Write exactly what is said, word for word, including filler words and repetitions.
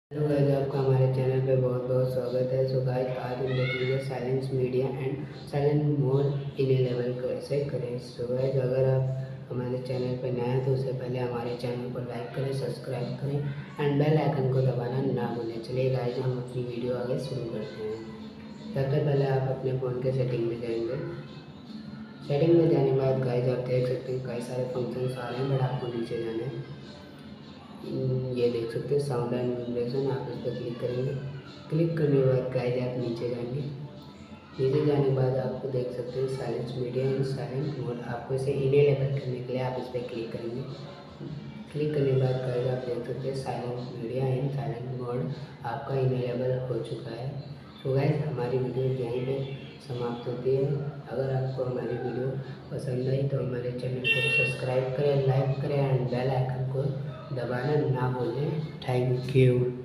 Hello guys, आपका हमारे channel पे बहुत बहुत स्वागत है। सो गाइस, आज हम देखेंगे silence media and silent mode enable कैसे करें। सो गाइस, अगर आप हमारे चैनल पे नए हैं तो उससे पहले हमारे चैनल को लाइक करें, सब्सक्राइब करें एंड बेल आइकन को दबाना ना भूलें। चलिए गाइस, हम अपनी वीडियो आगे शुरू करते हैं। सबसे पहले आप अपने फ़ोन के सेटिंग में जाएंगे। सेटिंग में जाने के बाद गाइस, आप देख सकते हैं कई सारे फंक्शन आ रहे हैं, बट आपको नीचे जाना है। ये देख सकते हैं साउंड एंड वाइब्रेशन, आप इस पर क्लिक करेंगे। क्लिक करने के बाद गाइस आप नीचे जाएंगे। नीचे जाने के बाद आपको देख सकते हैं silence media and silent mode, आपको इसे इनेबल करने के लिए आप इस पर क्लिक करेंगे। क्लिक करने के बाद गाइस आप देख सकते हैं silent media and silent mode आपका इनेबल हो चुका है। तो गाइस, हमारी वीडियो यहीं पे समाप्त होती है। अगर आपको हमारी वीडियो पसंद आई तो हमारे चैनल को सब्सक्राइब करें, लाइक करें एंड बेल आइकन को दबाना ना भूलें। Thank you.